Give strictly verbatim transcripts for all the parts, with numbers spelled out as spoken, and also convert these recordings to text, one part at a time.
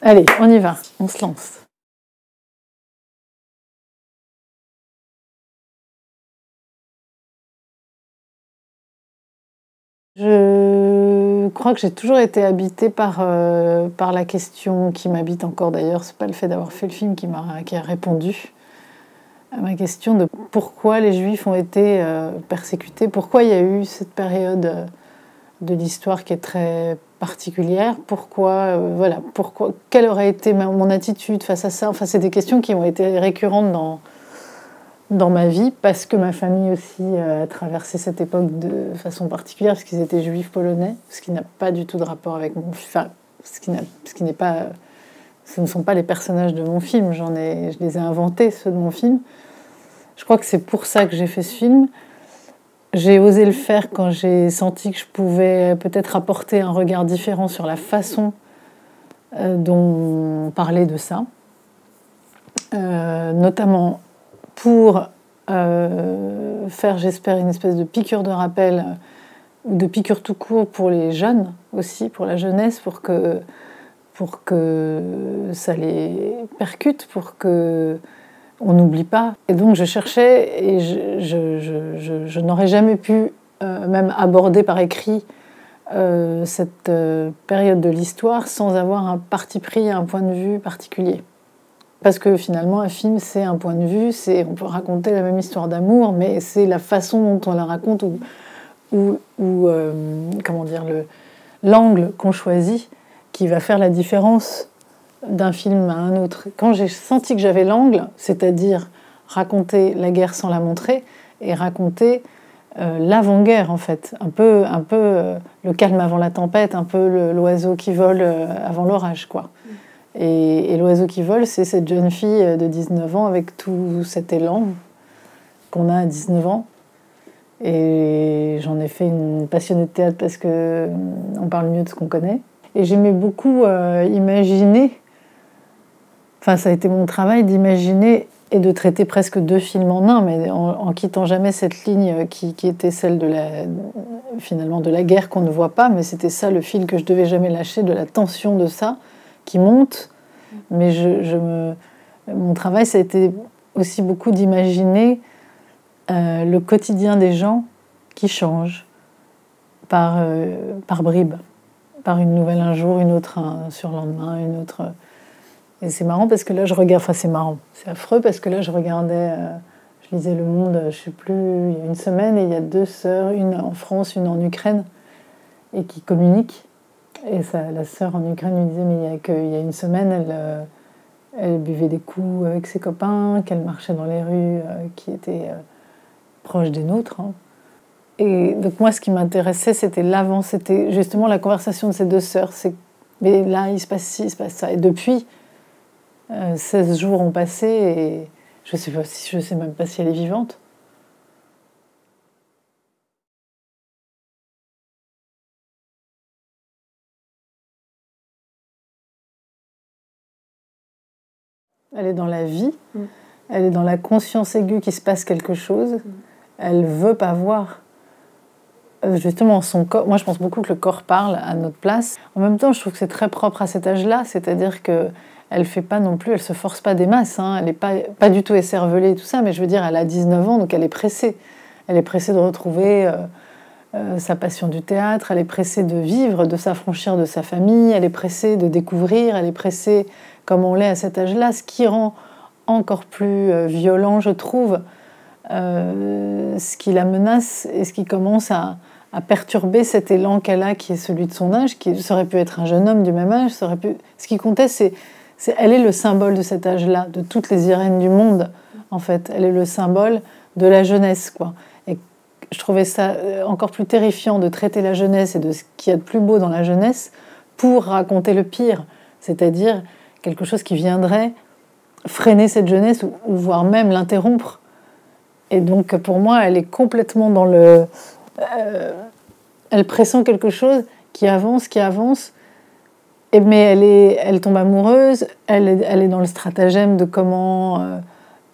Allez, on y va, on se lance. Je crois que j'ai toujours été habitée par, euh, par la question qui m'habite encore d'ailleurs. C'est pas le fait d'avoir fait le film qui m'a qui a répondu à ma question de pourquoi les Juifs ont été euh, persécutés, pourquoi il y a eu cette période de l'histoire qui est très particulière, pourquoi, euh, voilà, pourquoi, quelle aurait été ma, mon attitude face à ça. Enfin, c'est des questions qui ont été récurrentes dans dans ma vie, parce que ma famille aussi euh, a traversé cette époque de façon particulière, parce qu'ils étaient juifs polonais, ce qui n'a pas du tout de rapport avec mon... Enfin, ce qui, n'a, ce qui n'est pas... Ce ne sont pas les personnages de mon film, j'en ai, je les ai inventés, ceux de mon film. Je crois que c'est pour ça que j'ai fait ce film. J'ai osé le faire quand j'ai senti que je pouvais peut-être apporter un regard différent sur la façon euh, dont on parlait de ça. Euh, notamment pour euh, faire, j'espère, une espèce de piqûre de rappel ou euh, de piqûre tout court pour les jeunes aussi, pour la jeunesse, pour que, pour que ça les percute, pour que on n'oublie pas. Et donc je cherchais, et je, je, je, je, je n'aurais jamais pu euh, même aborder par écrit euh, cette euh, période de l'histoire sans avoir un parti pris, un point de vue particulier. Parce que finalement, un film, c'est un point de vue, c'est, on peut raconter la même histoire d'amour, mais c'est la façon dont on la raconte ou, ou, ou euh, comment dire, le, l'angle qu'on choisit qui va faire la différence d'un film à un autre. Quand j'ai senti que j'avais l'angle, c'est-à-dire raconter la guerre sans la montrer, et raconter euh, l'avant-guerre, en fait, un peu, un peu euh, le calme avant la tempête, un peu le, l'oiseau qui vole euh, avant l'orage, quoi. Et, et l'oiseau qui vole, c'est cette jeune fille de dix-neuf ans avec tout cet élan qu'on a à dix-neuf ans. Et j'en ai fait une passionnée de théâtre parce qu'on parle mieux de ce qu'on connaît. Et j'aimais beaucoup euh, imaginer, enfin ça a été mon travail d'imaginer et de traiter presque deux films en un, mais en, en quittant jamais cette ligne qui, qui était celle de la, finalement de la guerre qu'on ne voit pas, mais c'était ça le fil que je devais jamais lâcher, de la tension de ça, qui monte, mais je, je me... mon travail, ça a été aussi beaucoup d'imaginer euh, le quotidien des gens qui changent par, euh, par bribes, par une nouvelle un jour, une autre un surlendemain, une autre... Et c'est marrant parce que là, je regarde... Enfin, c'est marrant, c'est affreux parce que là, je regardais... Euh, je lisais Le Monde, je sais plus, il y a une semaine, et il y a deux sœurs, une en France, une en Ukraine, et qui communiquent. Et ça, la sœur en Ukraine lui disait, mais il y a, que, il y a une semaine, elle, euh, elle buvait des coups avec ses copains, qu'elle marchait dans les rues euh, qui étaient euh, proches des nôtres. Hein. Et donc moi, ce qui m'intéressait, c'était l'avant, c'était justement la conversation de ces deux sœurs. C'est, mais là, il se passe ci, il se passe ça. Et depuis, euh, seize jours ont passé, et je sais pas si, je sais même pas si elle est vivante. Elle est dans la vie, mmh. Elle est dans la conscience aiguë qu'il se passe quelque chose. Mmh. Elle ne veut pas voir. Euh, justement, son corps... Moi, je pense beaucoup que le corps parle à notre place. En même temps, je trouve que c'est très propre à cet âge-là. C'est-à-dire qu'elle ne fait pas non plus... Elle ne se force pas des masses. Hein. Elle n'est pas, pas du tout écervelée et tout ça. Mais je veux dire, elle a dix-neuf ans, donc elle est pressée. Elle est pressée de retrouver euh, euh, sa passion du théâtre. Elle est pressée de vivre, de s'affranchir de sa famille. Elle est pressée de découvrir. Elle est pressée... comme on l'est à cet âge-là, ce qui rend encore plus euh, violent, je trouve, euh, ce qui la menace et ce qui commence à, à perturber cet élan qu'elle a, qui est celui de son âge, qui ça aurait pu être un jeune homme du même âge, ça aurait pu... Ce qui comptait, c'est, c'est... Elle est le symbole de cet âge-là, de toutes les Irènes du monde, en fait. Elle est le symbole de la jeunesse, quoi. Et je trouvais ça encore plus terrifiant de traiter la jeunesse et de ce qu'il y a de plus beau dans la jeunesse pour raconter le pire, c'est-à-dire... quelque chose qui viendrait freiner cette jeunesse ou, ou voire même l'interrompre. Et donc, pour moi, elle est complètement dans le... Euh, elle pressent quelque chose qui avance, qui avance, et, mais elle, est, elle tombe amoureuse, elle est, elle est dans le stratagème de comment euh,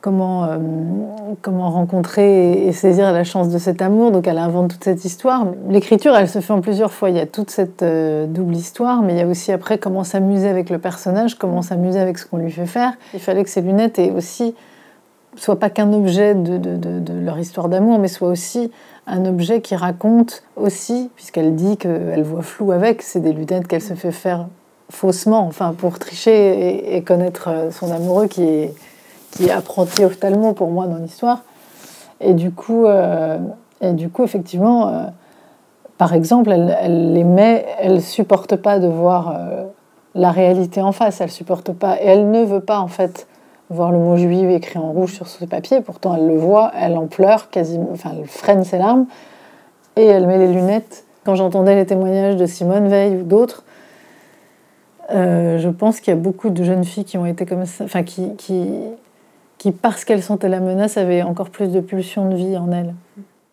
comment, euh, comment rencontrer et saisir la chance de cet amour. Donc elle invente toute cette histoire. L'écriture, elle se fait en plusieurs fois. Il y a toute cette euh, double histoire, mais il y a aussi après comment s'amuser avec le personnage, comment s'amuser avec ce qu'on lui fait faire. Il fallait que ces lunettes aient aussi, soient pas qu'un objet de, de, de, de leur histoire d'amour, mais soient aussi un objet qui raconte aussi, puisqu'elle dit qu'elle voit flou avec, c'est des lunettes qu'elle se fait faire faussement, enfin pour tricher et, et connaître son amoureux qui est, qui est apprenti ophtalmo pour moi dans l'histoire. Et du coup, euh, et du coup effectivement, euh, par exemple, elle, elle les met, elle supporte pas de voir euh, la réalité en face, elle supporte pas, et elle ne veut pas en fait voir le mot juif écrit en rouge sur ce papier, pourtant elle le voit, elle en pleure quasiment, enfin elle freine ses larmes, et elle met les lunettes. Quand j'entendais les témoignages de Simone Veil ou d'autres, euh, je pense qu'il y a beaucoup de jeunes filles qui ont été comme ça, enfin qui, qui, qui parce qu'elles sentaient la menace, avaient encore plus de pulsions de vie en elles.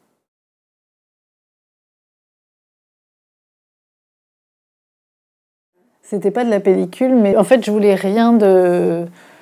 C'était pas de la pellicule, mais en fait je voulais rien de...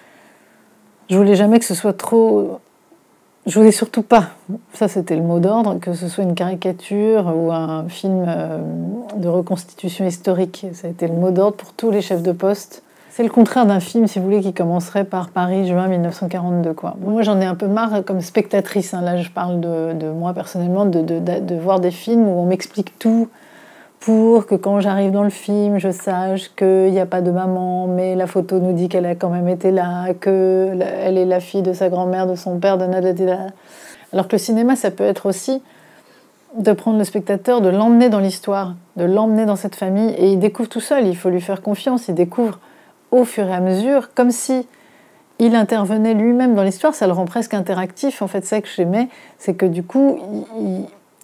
Je voulais jamais que ce soit trop... Je voulais surtout pas, ça c'était le mot d'ordre, que ce soit une caricature ou un film de reconstitution historique. Ça a été le mot d'ordre pour tous les chefs de poste. C'est le contraire d'un film, si vous voulez, qui commencerait par Paris, juin mille neuf cent quarante-deux, quoi. Moi j'en ai un peu marre comme spectatrice, hein. Là je parle de, de moi personnellement, de, de, de, de voir des films où on m'explique tout, pour que quand j'arrive dans le film, je sache qu'il n'y a pas de maman, mais la photo nous dit qu'elle a quand même été là, qu'elle est la fille de sa grand-mère, de son père, de nadadada. Alors que le cinéma, ça peut être aussi de prendre le spectateur, de l'emmener dans l'histoire, de l'emmener dans cette famille, et il découvre tout seul, il faut lui faire confiance, il découvre au fur et à mesure, comme si il intervenait lui-même dans l'histoire, ça le rend presque interactif. En fait, c'est ça que j'aimais, c'est que du coup, il...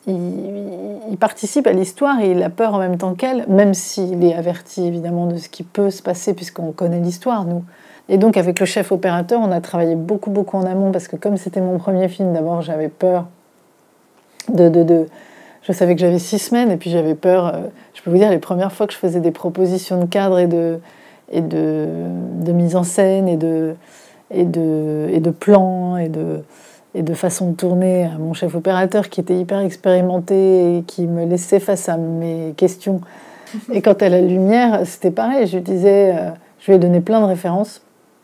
Il, il participe à l'histoire et il a peur en même temps qu'elle, même s'il est averti évidemment de ce qui peut se passer puisqu'on connaît l'histoire, nous. Et donc avec le chef opérateur, on a travaillé beaucoup beaucoup en amont parce que comme c'était mon premier film, d'abord j'avais peur de, de, de... Je savais que j'avais six semaines et puis j'avais peur, euh, je peux vous dire, les premières fois que je faisais des propositions de cadre et de, et de, de mise en scène et de, et de, et de plans et de... et de façon de tourner à mon chef opérateur qui était hyper expérimenté et qui me laissait face à mes questions. Et quant à la lumière, c'était pareil. Je lui disais, euh, je lui ai donné plein de références.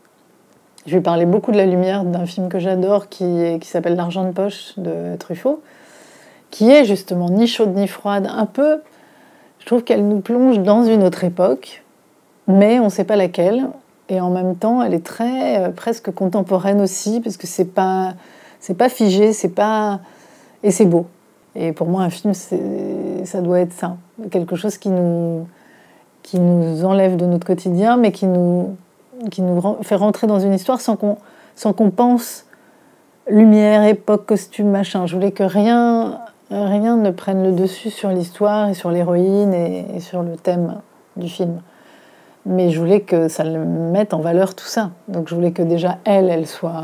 Je lui parlais beaucoup de la lumière d'un film que j'adore qui, qui s'appelle L'argent de poche de Truffaut, qui est justement ni chaude ni froide, un peu... Je trouve qu'elle nous plonge dans une autre époque, mais on ne sait pas laquelle. Et en même temps, elle est très euh, presque contemporaine aussi, parce que c'est pas... C'est pas figé, c'est pas... Et c'est beau. Et pour moi, un film, ça doit être ça. Quelque chose qui nous, qui nous enlève de notre quotidien, mais qui nous, qui nous fait rentrer dans une histoire sans qu'on, sans qu'on pense lumière, époque, costume, machin. Je voulais que rien, rien ne prenne le dessus sur l'histoire et sur l'héroïne et, et sur le thème du film. Mais je voulais que ça le mette en valeur tout ça. Donc je voulais que déjà, elle, elle soit...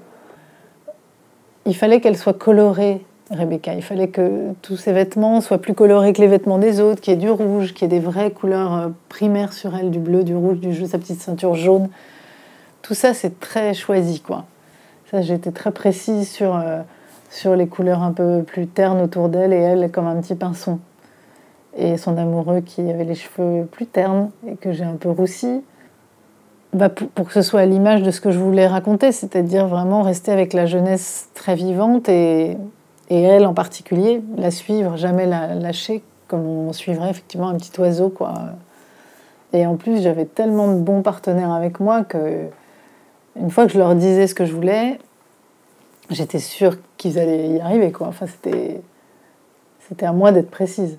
Il fallait qu'elle soit colorée, Rebecca. Il fallait que tous ses vêtements soient plus colorés que les vêtements des autres, qu'il y ait du rouge, qu'il y ait des vraies couleurs primaires sur elle, du bleu, du rouge, du sa petite ceinture jaune. Tout ça, c'est très choisi, quoi. Ça, j'étais très précise sur, euh, sur les couleurs un peu plus ternes autour d'elle, et elle comme un petit pinson. Et son amoureux qui avait les cheveux plus ternes et que j'ai un peu roussi. Bah, pour, pour que ce soit à l'image de ce que je voulais raconter, c'est-à-dire vraiment rester avec la jeunesse très vivante et, et elle en particulier, la suivre, jamais la lâcher, comme on suivrait effectivement un petit oiseau, quoi. Et en plus, j'avais tellement de bons partenaires avec moi que une fois que je leur disais ce que je voulais, j'étais sûre qu'ils allaient y arriver, quoi. Enfin, c'était, c'était à moi d'être précise.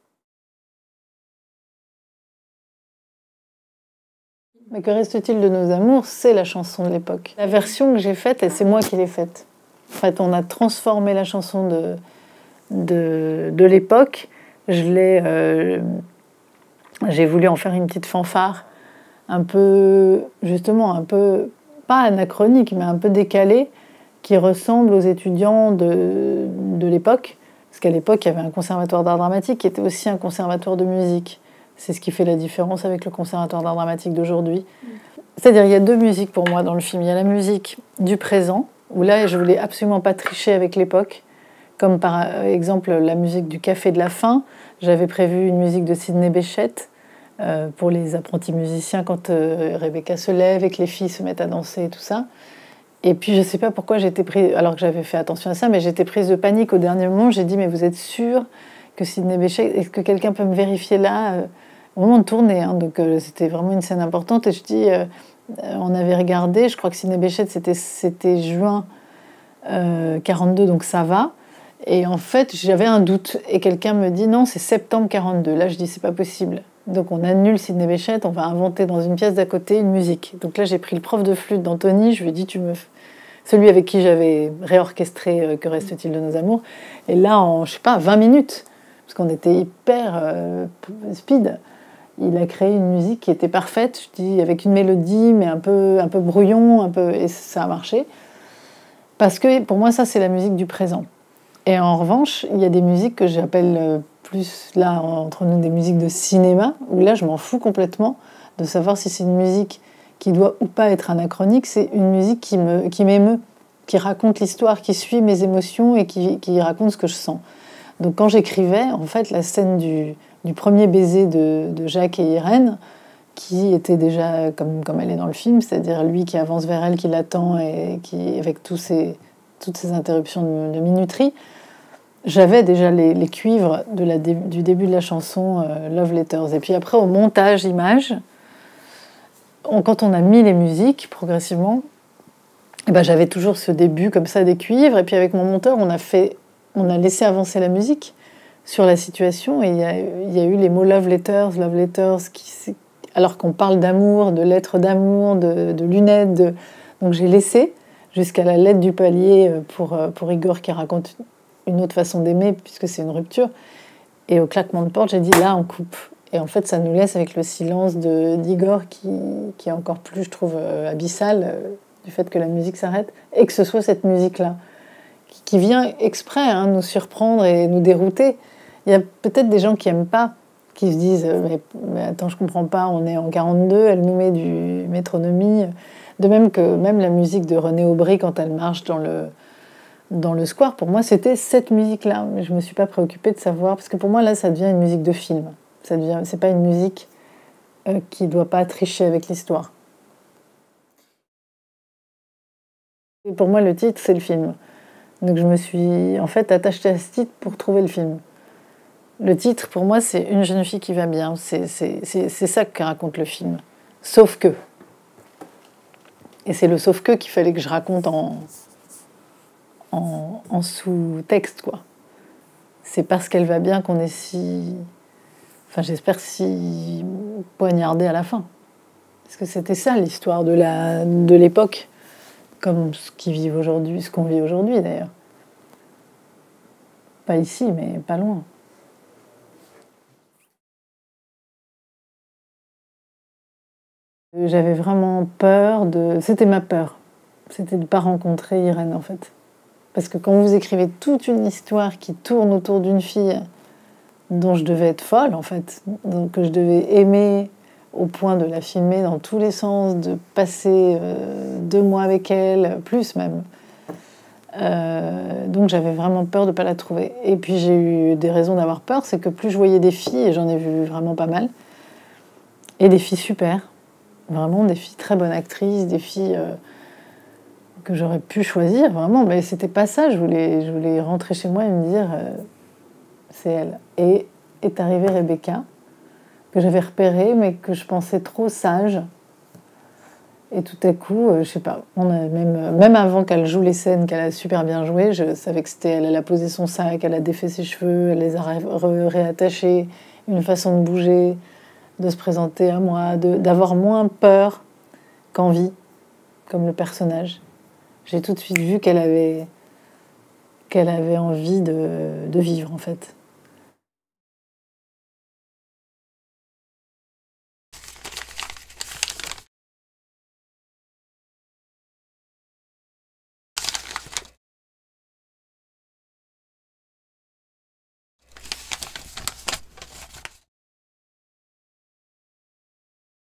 Mais que reste-t-il de nos amours? C'est la chanson de l'époque. La version que j'ai faite, et c'est moi qui l'ai faite. En fait, on a transformé la chanson de, de, de l'époque. Je l'ai, euh, j'ai voulu en faire une petite fanfare, un peu, justement, un peu, pas anachronique, mais un peu décalée, qui ressemble aux étudiants de, de l'époque. Parce qu'à l'époque, il y avait un conservatoire d'art dramatique qui était aussi un conservatoire de musique. C'est ce qui fait la différence avec le conservatoire d'art dramatique d'aujourd'hui. Mmh. C'est-à-dire, il y a deux musiques pour moi dans le film. Il y a la musique du présent, où là, je voulais absolument pas tricher avec l'époque. Comme par exemple la musique du Café de la Faim. J'avais prévu une musique de Sidney Bechet euh, pour les apprentis musiciens quand euh, Rebecca se lève et que les filles se mettent à danser et tout ça. Et puis je sais pas pourquoi j'étais prise, alors que j'avais fait attention à ça, mais j'étais prise de panique au dernier moment. J'ai dit mais vous êtes sûre que Sidney Bechet, est-ce que quelqu'un peut me vérifier là euh, au moment de tourner, hein, donc euh, c'était vraiment une scène importante. Et je dis, euh, on avait regardé, je crois que Sidney Bechet c'était c'était juin euh, quarante-deux, donc ça va. Et en fait, j'avais un doute. Et quelqu'un me dit, non, c'est septembre quarante-deux. Là, je dis, c'est pas possible. Donc, on annule Sidney Bechet, on va inventer dans une pièce d'à côté une musique. Donc là, j'ai pris le prof de flûte d'Anthony, je lui ai dit, tu me... celui avec qui j'avais réorchestré euh, Que reste-t-il de nos amours. Et là, en, je sais pas, vingt minutes, parce qu'on était hyper euh, speed, il a créé une musique qui était parfaite, je dis, avec une mélodie, mais un peu, un peu brouillon, un peu... et ça a marché. Parce que pour moi, ça, c'est la musique du présent. Et en revanche, il y a des musiques que j'appelle plus, là, entre nous, des musiques de cinéma, où là, je m'en fous complètement de savoir si c'est une musique qui doit ou pas être anachronique. C'est une musique qui me, qui m'émeut, qui raconte l'histoire, qui suit mes émotions et qui, qui raconte ce que je sens. Donc quand j'écrivais, en fait, la scène du, du premier baiser de, de Jacques et Irène, qui était déjà comme, comme elle est dans le film, c'est-à-dire lui qui avance vers elle, qui l'attend, et qui, avec tous ces, toutes ces interruptions de, de minuterie, j'avais déjà les, les cuivres de la, du début de la chanson euh, Love Letters. Et puis après, au montage image, on, quand on a mis les musiques progressivement, eh ben, j'avais toujours ce début comme ça des cuivres. Et puis avec mon monteur, on a, fait, on a laissé avancer la musique sur la situation. Et il y a, y a eu les mots Love Letters, Love Letters, qui, alors qu'on parle d'amour, de lettres d'amour, de, de lunettes. De... Donc j'ai laissé jusqu'à la lettre du palier pour, pour Igor qui raconte une autre façon d'aimer, puisque c'est une rupture. Et au claquement de porte, j'ai dit, là, on coupe. Et en fait, ça nous laisse avec le silence de, d'Igor, qui, qui est encore plus, je trouve, euh, abyssal, euh, du fait que la musique s'arrête, et que ce soit cette musique-là, qui, qui vient exprès hein, nous surprendre et nous dérouter. Il y a peut-être des gens qui n'aiment pas, qui se disent, mais, mais attends, je comprends pas, on est en quarante-deux, elle nous met du métronomie. De même que même la musique de René Aubry, quand elle marche dans le... dans le square, pour moi, c'était cette musique-là. Mais je ne me suis pas préoccupée de savoir, parce que pour moi, là, ça devient une musique de film. Ça devient, c'est pas une musique euh, qui ne doit pas tricher avec l'histoire. Et pour moi, le titre, c'est le film. Donc je me suis, en fait, attachée à ce titre pour trouver le film. Le titre, pour moi, c'est Une jeune fille qui va bien. C'est, c'est, c'est, c'est ça que raconte le film. Sauf que. Et c'est le sauf que qu'il fallait que je raconte en... en, en sous-texte, quoi. C'est parce qu'elle va bien qu'on est si... Enfin, j'espère si poignardé à la fin. Parce que c'était ça, l'histoire de, la, de l'époque, comme ce qu'ils vivent aujourd'hui, ce qu'on vit aujourd'hui, d'ailleurs. Pas ici, mais pas loin. J'avais vraiment peur de... C'était ma peur. C'était de ne pas rencontrer Irène, en fait. Parce que quand vous écrivez toute une histoire qui tourne autour d'une fille dont je devais être folle, en fait, donc que je devais aimer au point de la filmer dans tous les sens, de passer euh, deux mois avec elle, plus même. Euh, donc j'avais vraiment peur de ne pas la trouver. Et puis j'ai eu des raisons d'avoir peur, c'est que plus je voyais des filles, et j'en ai vu vraiment pas mal, et des filles super, vraiment des filles très bonnes actrices, des filles... Euh, que j'aurais pu choisir, vraiment, mais c'était pas ça. Je voulais, je voulais rentrer chez moi et me dire, euh, c'est elle. Et est arrivée Rebecca, que j'avais repérée, mais que je pensais trop sage. Et tout à coup, euh, je sais pas, on a même, même avant qu'elle joue les scènes, qu'elle a super bien joué, je savais que c'était elle. Elle a posé son sac, elle a défait ses cheveux, elle les a ré ré réattachés, une façon de bouger, de se présenter à moi, de, d'avoir moins peur qu'envie, comme le personnage. J'ai tout de suite vu qu'elle avait, qu'elle avait envie de, de vivre, en fait.